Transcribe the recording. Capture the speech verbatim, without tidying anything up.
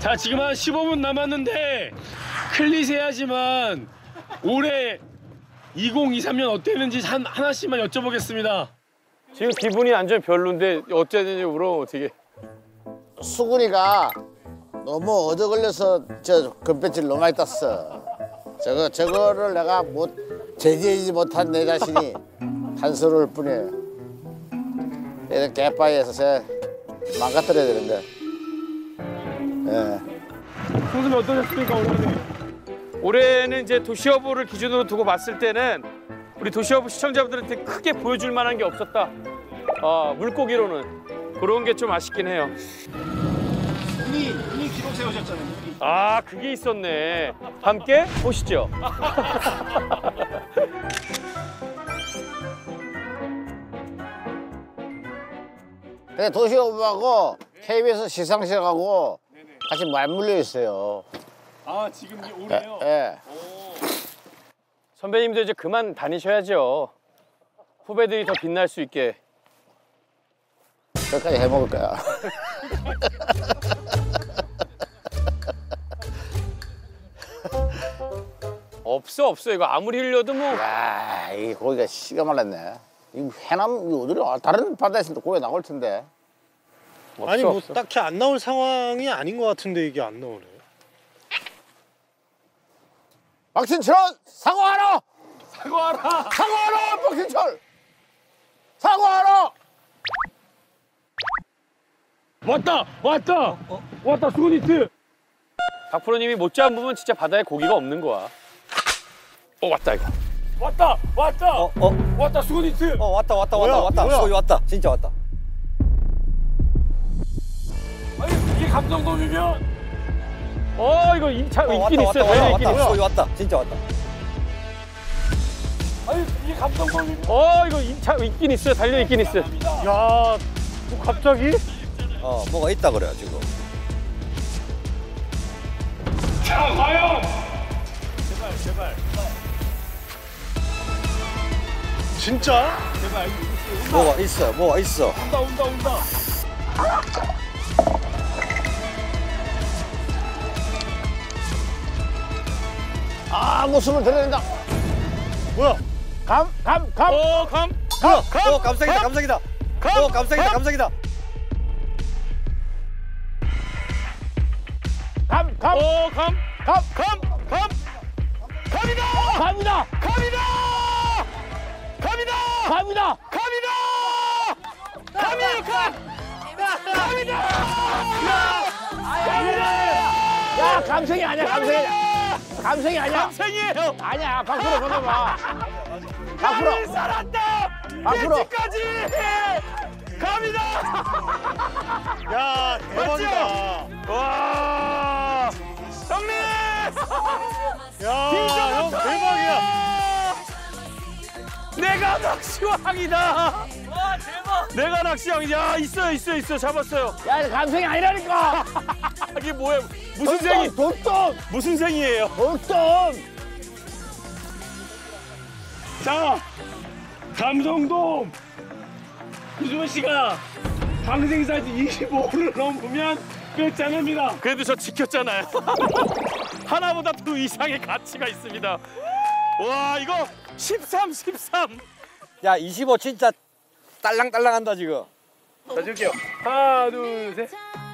자, 지금 한 십오 분 남았는데 클릿 해야지만 올해 이천이십삼 년 어땠는지 한, 하나씩만 여쭤보겠습니다. 지금 기분이 완전 별론데 어쩌는지 물어 어떻게. 수근이가 너무 얻어 걸려서 저 금배지를 너무 많이 땄어. 저거 저거를 내가 못 제지하지 못한 내 자신이 한스러울 뿐이에요. 이런 개빠이에서 제 망가뜨려야 되는데. 예. 선수님 어떠셨습니까 올해는? 올해는 이제 도시어부를 기준으로 두고 봤을 때는 우리 도시어부 시청자분들한테 크게 보여줄 만한 게 없었다. 아, 물고기로는 그런 게 좀 아쉽긴 해요. 운이 운이 기록 세우셨잖아요. 아, 그게 있었네. 함께 보시죠. 근데 도시오브하고 케이비에스 시상식하고 같이 맞물려 있어요. 아, 지금 올해요? 예. 예. 선배님도 이제 그만 다니셔야죠. 후배들이 더 빛날 수 있게. 끝까지 해먹을 거야. 없어 없어 이거 아무리 흘려도 뭐. 야, 이 고기가 씨가 말랐네. 이 해남 이 어디로 다른 바다에서도 고기 나올 텐데. 없어, 아니 뭐 없어. 딱히 안 나올 상황이 아닌 것 같은데 이게 안 나오네. 박신철 사과하라! 사과하라! 사과하라! 박신철! 사과하라! 왔다! 왔다! 왔다 수고니트! 박 프로님이 못 잡으면 진짜 바다에 고기가 없는 거야. 어, 왔다 이거. 왔다! 왔다! 어, 어, 왔다 수고니트! 어, 왔다, 왔다, 뭐야, 왔다, 왔다. 뭐야? 수고이 왔다. 진짜 왔다. 아니 이게 감성돔이면 어, 이거 인차 어, 있긴 왔다, 있어요. 왔다, 네, 왔다, 있긴 왔다. 있어. 수고이 왔다. 진짜 왔다. 아니 이게 감성돔이면 어, 이거 인차 있긴 있어요. 달려 있긴 있어. 야, 뭐 갑자기? 어, 뭐가 있다 그래요 지금. 자 과연 제발 제발 진짜? 제발 뭐가 있어, 뭐가 있어. 온다 온다 온다 아, 목숨을 드러낸다. 뭐야? 감, 감, 감. 어, 감. 감, 감, 어, 감상이다, 감상이다. 어, 감상이다, 감상이다. 감, 감, 어, 감. 감. 감. 감. 감이다. 감이다. 감이다. 감이다. 감이다. 감이다. 감이에요, 감. 감이다. 감이다. 야, 감성이 아니야, 감성이. 감성이 아니야. 감생이에요. 아니야, 박수로 보내봐. 박수로. 감이 살았다. 박수로. 예지까지. 감이다. 야, 대박이다. 와. 형님. 야, 형 대박이야. 내가 낚시왕이다. 와 대박. 내가 낚시왕이야. 있어요 있어요 있어 잡았어요. 야, 이거 감성이 아니라니까. 이게 뭐야? 무슨 생이? 돈돈. 무슨 생이에요? 돈돈. 자 감성돔 이주원 씨가 방생사지 이십오를 넘으면 끝장납니다. 그래도 저 지켰잖아요. 하나보다 두 이상의 가치가 있습니다. 와 이거 십삼, 십삼. 야, 이십오 진짜 딸랑딸랑한다 지금. 자 줄게요. 하나 둘 셋.